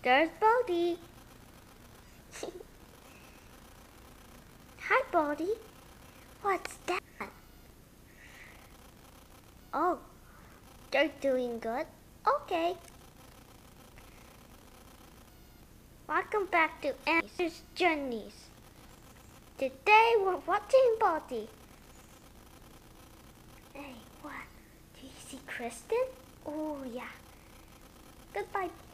There's Bodhi. Hi, Bodhi. What's that? Oh, they're doing good. Okay. Welcome back to Answers Journeys. Today we're watching Bodhi. Hey, what? Do you see Kristen? Oh, yeah. Goodbye.